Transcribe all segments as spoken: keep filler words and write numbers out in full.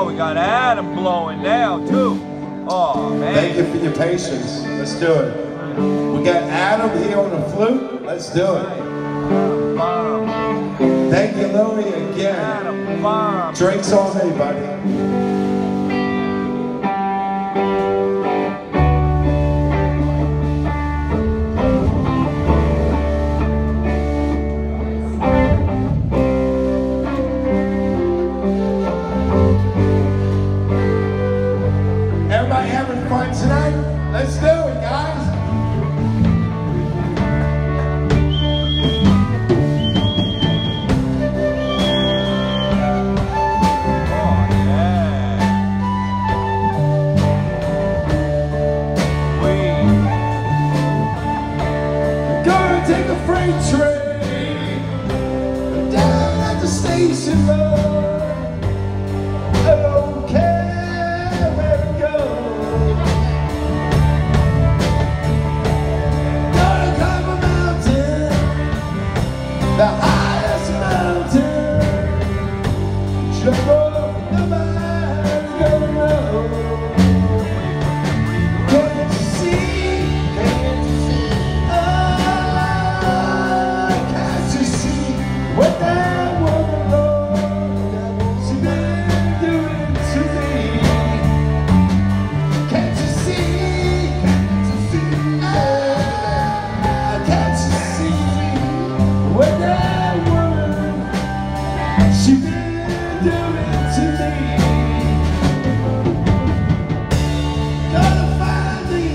we got Adam blowing now too. Oh man. Thank you for your patience. Let's do it. We got Adam here on the flute. Let's do it. Thank you, Louie, again. Drinks on me, buddy. Fun tonight? Let's do it, guys. Oh, yeah. We gonna take a freight train down at the station road. The highest mountain, jump up, nobody's gonna know. Can't you see? Can't you see? Oh, can't you see what that woman knows? She been doing to me. Can't you see? Can't you see? Oh, can't you see what that she been doing to me? Gotta find me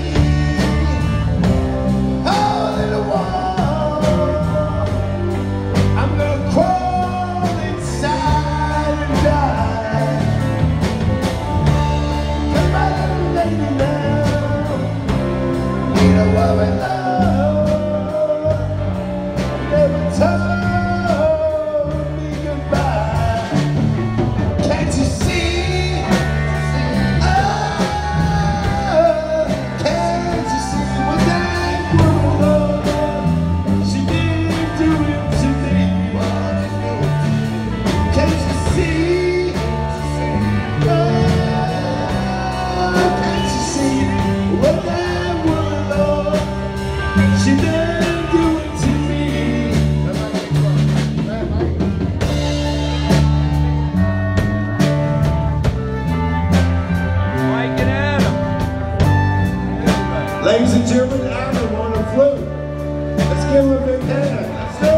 hole in the wall. I'm gonna crawl inside and die. Come on, lady, now. Need a woman love. Never touch. She didn't do it to me. Mike and Adam. Ladies and gentlemen, Adam on the flute. Let's give him a big hand. Let's do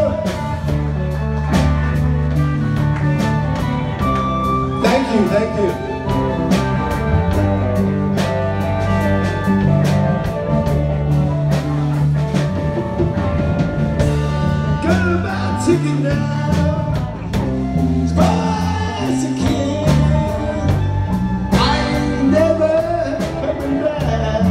it. Thank you, thank you. Ticket now, as far as I can. I ain't never coming back.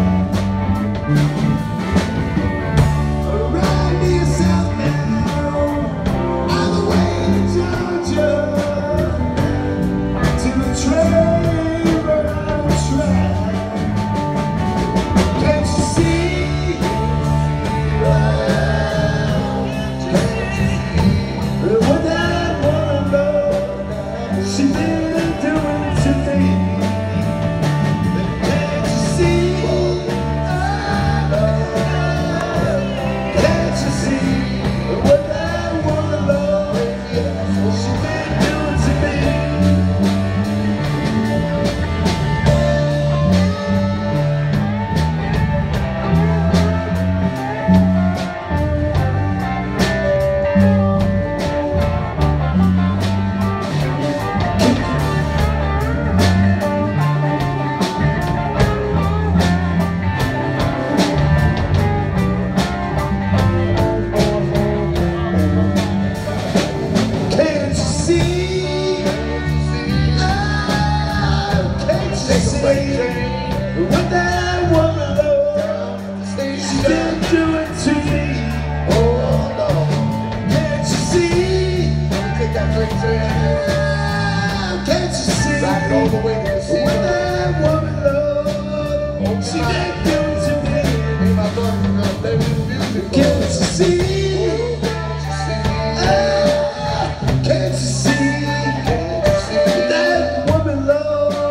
Ride me southbound, all the way to Georgia, to the train right on the track. Can't you see? She didn't do it to me. Can't you see? Can't you see what that woman loves? She didn't do it to me. What that woman loves, she didn't do it to me. Oh no, can't you see? Take that drink to can't you see? Back all the way to the sea. What that woman loves, she didn't do it to me. Hey, my brother, you're gonna play with the music. Can't you see? Can't you see? Can't you see? That woman loves.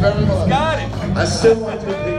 very much. Got it. I still want to be